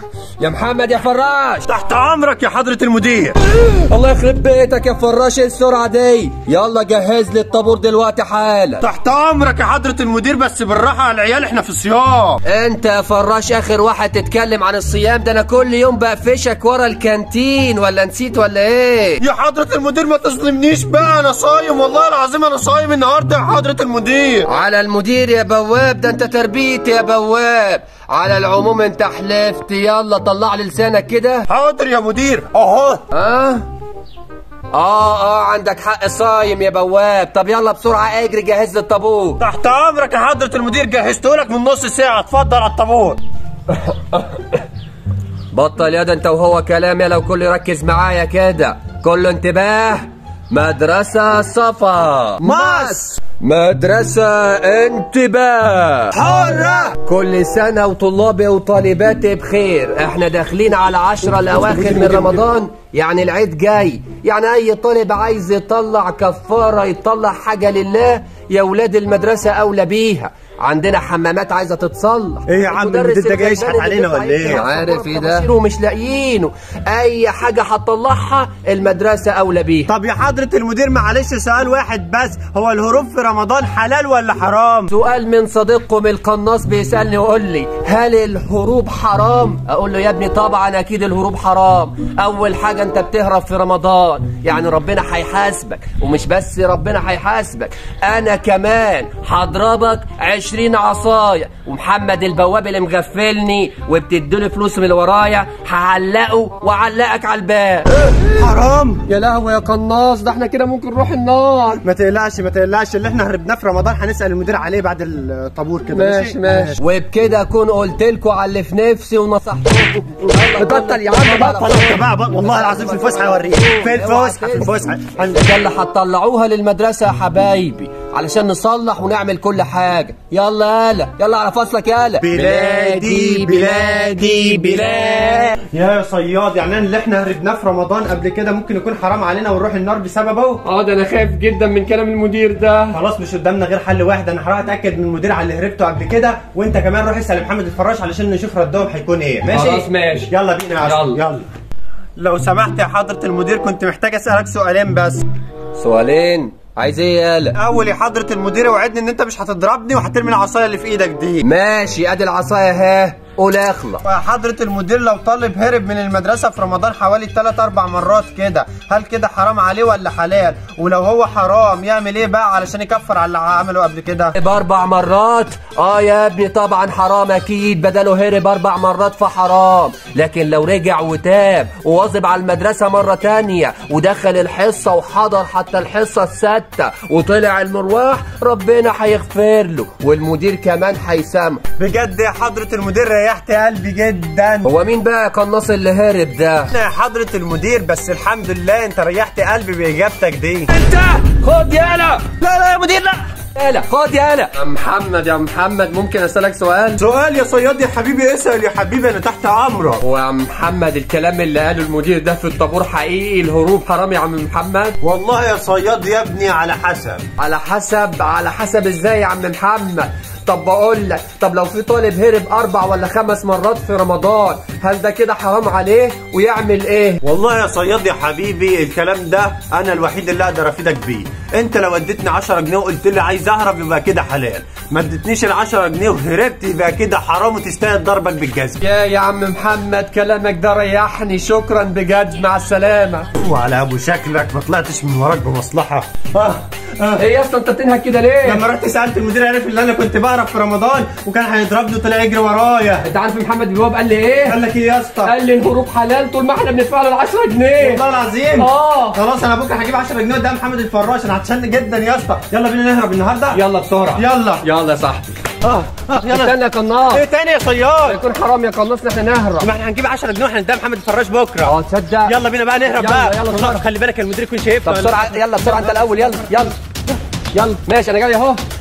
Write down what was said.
يا محمد يا فراش. تحت امرك يا حضرة المدير. الله يخرب بيتك يا فراش، ايه السرعة دي؟ يلا جهز لي الطابور دلوقتي حالا. تحت امرك يا حضرة المدير، بس بالراحة على العيال، احنا في صيام. انت يا فراش اخر واحد تتكلم عن الصيام ده، انا كل يوم بقفشك ورا الكانتين، ولا نسيت ولا ايه؟ يا حضرة المدير ما تظلمنيش بقى، انا صايم والله العظيم، انا صايم النهارده يا حضرة المدير. على المدير يا بواب، ده انت تربيتي يا بواب. على العموم انت حلفت، يلا طلع لي لسانك كده. حاضر يا مدير اهو. عندك حق، صايم يا بواب. طب يلا بسرعة اجري جهز لي الطابور. تحت امرك يا حضرة المدير، جهزتهولك من نص ساعة، اتفضل على الطابور. بطل يا ده انت وهو كلام، يا لو كله يركز معايا كده. كله انتباه، مدرسة صفا مدرسة انتباه حرة. كل سنة وطلابي وطالباتي بخير. احنا داخلين على 10 الأواخر من رمضان، يعني العيد جاي، يعني أي طالب عايز يطلع كفارة، يطلع حاجة لله، يا ولاد المدرسة أولى بيها. عندنا حمامات عايزه تتصلح. ايه يا عم المدير ده جاي يشحت علينا ولا ايه؟ عارف ايه ده؟ ومش لاقيينه. اي حاجه هتطلعها المدرسه اولى بيها. طب يا حضرة المدير معلش سؤال واحد بس، هو الهروب في رمضان حلال ولا حرام؟ سؤال من صديقكم القناص بيسالني ويقول لي هل الهروب حرام؟ اقول له يا ابني طبعا اكيد الهروب حرام. اول حاجه انت بتهرب في رمضان، يعني ربنا هيحاسبك، ومش بس ربنا هيحاسبك، انا كمان هضربك 20 عصايه، ومحمد البواب اللي مغفلني وبتديله فلوس من اللي ورايا هعلقه وعلقك على الباب. حرام يا لهوي يا قناص، ده احنا كده ممكن نروح النار. ما تقلقش اللي احنا هربناه في رمضان هنسال المدير عليه بعد الطابور كده. ماشي. وبكده اكون قلت لكم على اللي في نفسي ونصحتكم. بطل يا عم بطل انت بقى، والله العظيم في الفسحه هوريك. في الفسحه ده اللي هتطلعوها للمدرسه يا حبايبي علشان نصلح ونعمل كل حاجه. يلا على فصلك يلا. بلادي يا صياد، يعني اللي احنا هربناه في رمضان قبل كده ممكن يكون حرام علينا ونروح النار بسببه؟ ده انا خايف جدا من كلام المدير ده. خلاص مش قدامنا غير حل واحد، انا هروح اتاكد من المدير على اللي هربته قبل كده، وانت كمان روح اسال محمد الفراش علشان نشوف ردهم هيكون ايه. ماشي خلاص ماشي. يلا بينا يا عسل. يلا لو سمحت يا حضرة المدير، كنت محتاج اسالك سؤالين بس. سؤالين؟ عايز ايه يالا؟ اول يا حضرة المدير اوعدني ان انت مش هتضربني وهترمي العصايه اللي في ايدك دي. ماشي، ادي العصايه اهي، قول اخلص. يا حضرة المدير، لو طالب هرب من المدرسة في رمضان حوالي 3-4 مرات كده، هل كده حرام عليه ولا حلال؟ ولو هو حرام يعمل ايه بقى علشان يكفر على اللي عمله قبل كده؟ ب4 مرات؟ يا ابني طبعا حرام اكيد، بداله هرب 4 مرات فحرام. لكن لو رجع وتاب وواظب على المدرسة مرة تانية ودخل الحصة وحضر حتى الحصة السادسة وطلع المرواح، ربنا هيغفر له والمدير كمان هيسامحه. بجد يا حضرة المدير ريحت قلبي جدا. هو مين بقى قناص اللي هرب ده؟ انا يا حضرة المدير، بس الحمد لله انت ريحت قلبي باجابتك دي. انت خد يالا. لا يا مدير لا. يالا خد يالا. يا محمد ممكن اسالك سؤال؟ سؤال يا صياد يا حبيبي، اسال يا حبيبي، انا تحت امرك. هو يا محمد الكلام اللي قاله المدير ده في الطابور حقيقي؟ الهروب حرام يا عم محمد؟ والله يا صياد يا ابني على حسب ازاي يا عم محمد؟ طب بقول لك، طب لو في طالب هرب 4 ولا 5 مرات في رمضان، هل ده كده حرام عليه ويعمل ايه؟ والله يا صياد يا حبيبي الكلام ده انا الوحيد اللي اقدر افيدك بيه. انت لو اديتني 10 جنيه وقلت لي عايز اهرب يبقى كده حلال، ما اديتنيش ال10 جنيه وهربت يبقى كده حرام وتستاهل ضربك بالجزم. يا عم محمد كلامك ده ريحني، شكرا بجد، مع السلامه. وعلى ابو شكلك ما طلعتش من وراك بمصلحه. ايه يا اسطى انت بتنهك كده ليه؟ لما رحت سالت المدير عرف ان انا كنت بهرب في رمضان وكان هيضربني وطلع يجري ورايا. انت عارف محمد البواب قال لي ايه؟ قال لك ايه يا اسطى؟ قال لي الهروب حلال طول ما احنا بندفع له 10 جنيه. والله العظيم؟ خلاص انا بكره هجيب 10 جنيه قدام محمد الفراش، انا هتشن جدا يا اسطى. يلا بينا نهرب النهارده. يلا بسرعه. يلا يا صاحبي. يلا استنى يا قناص. ايه تاني يا صياد؟ يكون حرام يا قناص ان احنا نهرب. ما احنا هنجيب 10 جنيه واحنا قدام محمد الفراش بكره. تصدق. يلا بينا بقى نهرب بقى. يلا خلي بالك المدير يكون شايفنا. طب بسرعه، يلا بسرعه انت الاول. يلا ماشي انا جاي اهو.